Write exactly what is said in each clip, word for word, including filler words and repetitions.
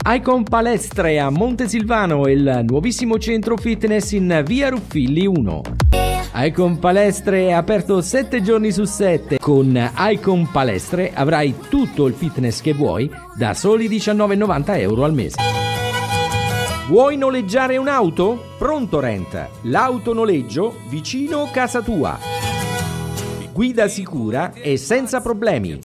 Icon Palestre a Montesilvano, il nuovissimo centro fitness in via Ruffilli uno. Icon Palestre è aperto sette giorni su sette. Con Icon Palestre avrai tutto il fitness che vuoi da soli diciannove e novanta euro al mese. Vuoi noleggiare un'auto? Pronto Rent, l'autonoleggio vicino casa tua. Guida sicura e senza problemi.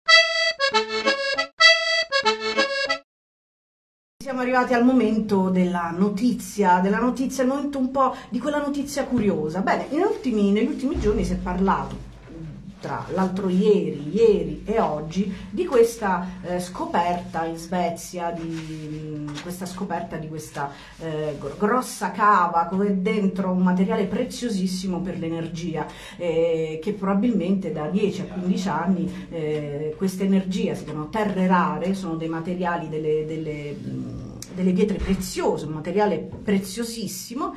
Siamo arrivati al momento della notizia, della notizia, il momento un po' di quella notizia curiosa. Bene, in ultimi, negli ultimi giorni si è parlato, tra l'altro ieri, ieri e oggi, di questa eh, scoperta in Svezia, di questa scoperta di questa eh, grossa cava con dentro un materiale preziosissimo per l'energia, eh, che probabilmente da dieci a quindici anni eh, questa energia, si chiamano terre rare, sono dei materiali, delle, delle, delle pietre preziose, un materiale preziosissimo,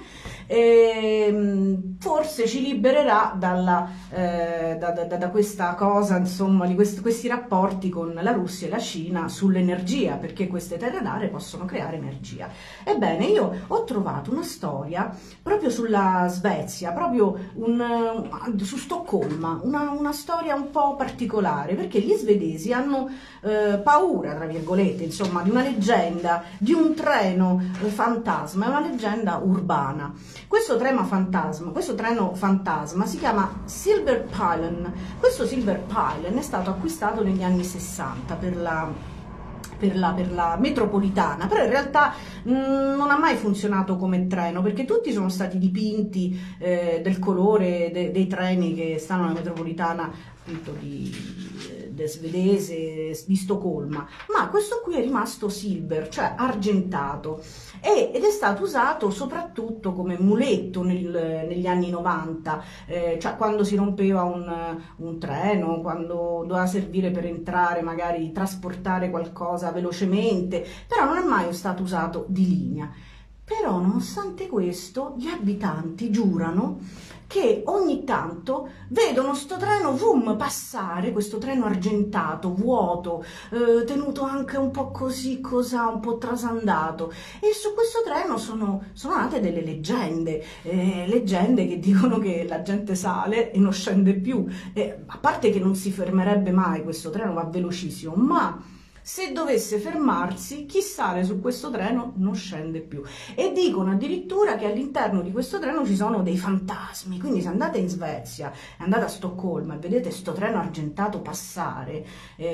e forse ci libererà dalla, eh, da, da, da questa cosa, insomma, di questi, questi rapporti con la Russia e la Cina sull'energia, perché queste terre rare possono creare energia. Ebbene, io ho trovato una storia proprio sulla Svezia, proprio un, su Stoccolma, una, una storia un po' particolare, perché gli svedesi hanno eh, paura, tra virgolette, insomma, di una leggenda, di un treno eh, fantasma, è una leggenda urbana. Questo treno fantasma, questo treno fantasma si chiama Silver Pylon. Questo Silver Pylon è stato acquistato negli anni sessanta per la, per la, per la metropolitana, però in realtà mh, non ha mai funzionato come treno, perché tutti sono stati dipinti eh, del colore de, dei treni che stanno nella metropolitana, appunto di del svedese di Stoccolma, ma questo qui è rimasto silver, cioè argentato, e, ed è stato usato soprattutto come muletto nel, negli anni novanta, eh, cioè quando si rompeva un, un treno, quando doveva servire per entrare, magari trasportare qualcosa velocemente, però non è mai stato usato di linea. Però nonostante questo gli abitanti giurano che ogni tanto vedono sto treno vroom, passare, questo treno argentato, vuoto, eh, tenuto anche un po' così, cosà, un po' trasandato, e su questo treno sono, sono nate delle leggende, eh, leggende che dicono che la gente sale e non scende più, eh, a parte che non si fermerebbe mai, questo treno va velocissimo, ma se dovesse fermarsi, chi sale su questo treno non scende più. E dicono addirittura che all'interno di questo treno ci sono dei fantasmi, quindi se andate in Svezia, andate a Stoccolma e vedete sto treno argentato passare,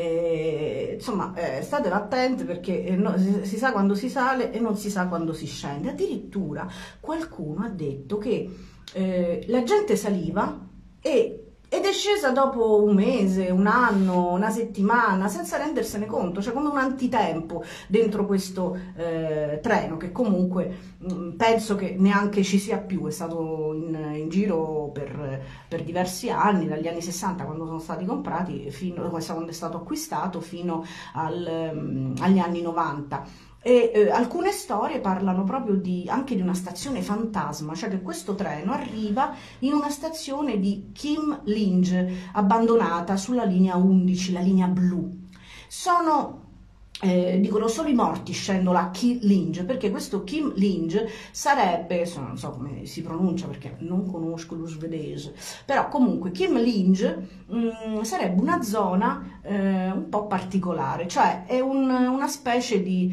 eh, insomma, eh, state attenti, perché eh, no, si, si sa quando si sale e non si sa quando si scende. Addirittura qualcuno ha detto che eh, la gente saliva e ed è scesa dopo un mese, un anno, una settimana, senza rendersene conto, cioè come un antitempo dentro questo eh, treno, che comunque mh, penso che neanche ci sia più, è stato in, in giro per, per diversi anni, dagli anni sessanta, quando sono stati comprati, fino, quando è stato acquistato, fino al, mh, agli anni novanta. E eh, alcune storie parlano proprio di, anche di una stazione fantasma, cioè che questo treno arriva in una stazione di Kim-Linge abbandonata sulla linea undici, la linea blu. Sono Eh, dicono solo i morti scendono a Kim-Linge, perché questo Kim-Linge sarebbe, non so come si pronuncia perché non conosco lo svedese, però comunque Kim-Linge mh, sarebbe una zona eh, un po' particolare, cioè è un, una specie di,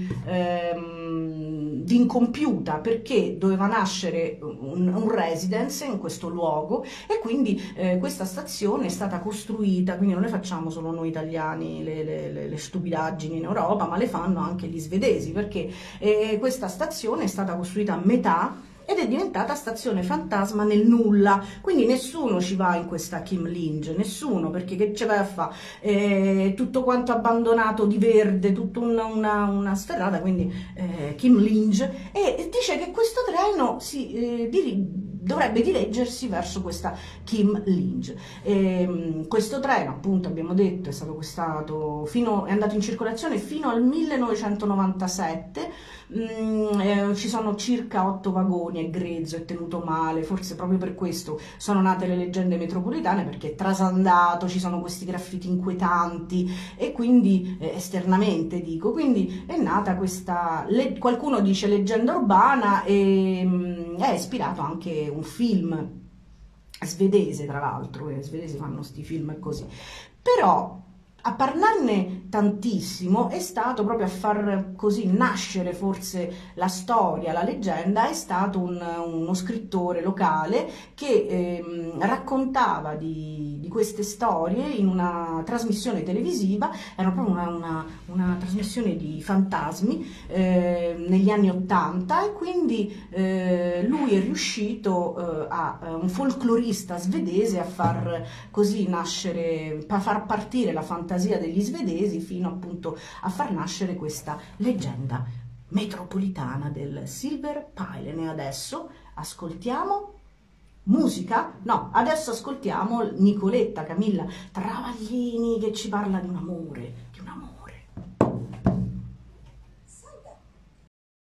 ehm, di incompiuta, perché doveva nascere un, un residence in questo luogo, e quindi eh, questa stazione è stata costruita, quindi non le facciamo solo noi italiani le, le, le, le stupidaggini in Europa, ma le fanno anche gli svedesi, perché eh, questa stazione è stata costruita a metà ed è diventata stazione fantasma nel nulla, quindi nessuno ci va in questa Kim-Linge, nessuno, perché che ce vai a fare? Eh, tutto quanto abbandonato di verde, tutta una, una, una sterrata, quindi eh, Kim-Linge, e dice che questo treno si eh, diri dovrebbe dirigersi verso questa Kim-Linge. E, questo treno, appunto, abbiamo detto, è stato acquistato fino, è andato in circolazione fino al millenovecentonovantasette, mm, eh, ci sono circa otto vagoni, è grezzo, è tenuto male, forse proprio per questo sono nate le leggende metropolitane, perché è trasandato, ci sono questi graffiti inquietanti e quindi eh, esternamente dico, quindi è nata questa, le, qualcuno dice leggenda urbana, e mm, è ispirato anche un film svedese, tra l'altro, i svedesi fanno sti film così, però a parlarne tantissimo è stato proprio a far così nascere forse la storia, la leggenda, è stato un, uno scrittore locale che ehm, raccontava di, di queste storie in una trasmissione televisiva, era proprio una, una, una trasmissione di fantasmi eh, negli anni ottanta, e quindi eh, lui è riuscito eh, a, a un folclorista svedese, a far così nascere, a far partire la fantasia degli svedesi fino appunto a far nascere questa leggenda metropolitana del Silver Pile. E adesso ascoltiamo musica? No, adesso ascoltiamo Nicoletta Camilla Travaglini che ci parla di un amore